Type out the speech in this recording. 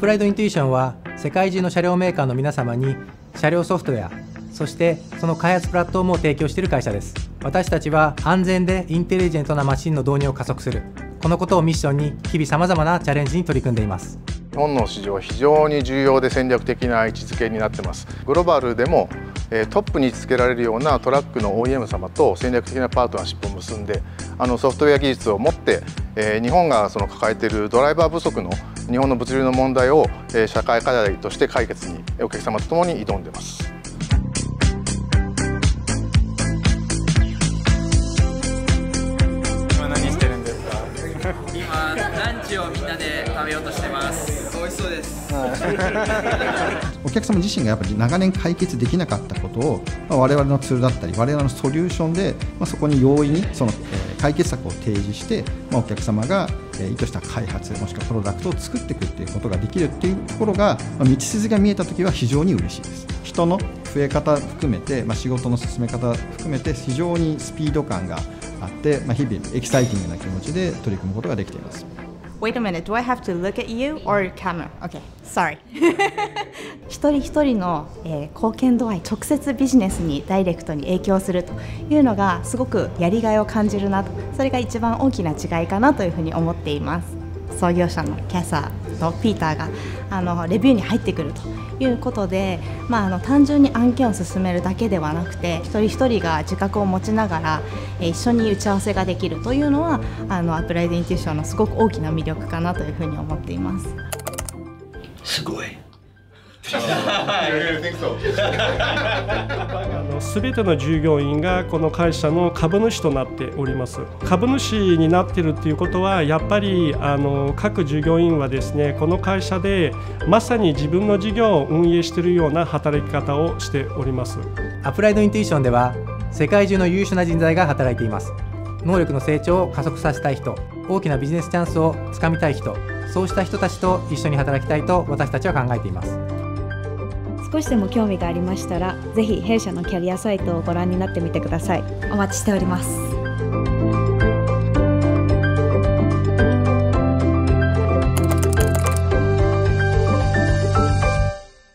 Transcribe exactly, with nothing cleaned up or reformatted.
プライドインテュイションは世界中の車両メーカーの皆様に車両ソフトウェア、そしてその開発プラットフォームを提供している会社です。私たちは安全でインテリジェントなマシンの導入を加速する、このことをミッションに日々さまざまなチャレンジに取り組んでいます。 日本の市場は非常に重要で戦略的な位置づけになっています。グローバルでもトップに位置づけられるようなトラックの オーイーエム 様と戦略的なパートナーシップを結んで、あのソフトウェア技術を持って日本がその抱えているドライバー不足の日本の物流の問題を社会課題として解決にお客様とともに挑んでいます。 今何してるんですか？ 今ランチをみんなで食べようとしてます。美味しそうです。 お客様自身がやっぱり長年解決できなかったことを、まあ、我々のツールだったり我々のソリューションで、まあ、そこに容易にその、えー、解決策を提示して、まあ、お客様が、えー、意図した開発もしくはプロダクトを作っていくっていうことができるっていうところが、まあ、道筋が見えたときは非常に嬉しいです。人の増え方含めて、まあ、仕事の進め方含めて非常にスピード感があって、まあ、日々エキサイティングな気持ちで取り組むことができています。 Wait a minute, do I have to look at you or camera? Okay, sorry. 一人一人の、えー、貢献度合い、直接ビジネスにダイレクトに影響するというのがすごくやりがいを感じるなと、それが一番大きな違いかなというふうに思っています。創業者のキャサーとピーターがあのレビューに入ってくるということで、まあ、あの単純に案件を進めるだけではなくて、一人一人が自覚を持ちながら、えー、一緒に打ち合わせができるというのはあのアプライドインテュイションのすごく大きな魅力かなというふうに思っています。 すごい。 すべての従業員がこの会社の株主となっております。株主になっているということは、やっぱりあの各従業員はですね、この会社でまさに自分の事業を運営しているような働き方をしております。 アプライドインテュイションでは世界中の優秀な人材が働いています。能力の成長を加速させたい人、大きなビジネスチャンスをつかみたい人、そうした人たちと一緒に働きたいと私たちは考えています。 少しでも興味がありましたら、ぜひ弊社のキャリアサイトをご覧になってみてください。お待ちしております。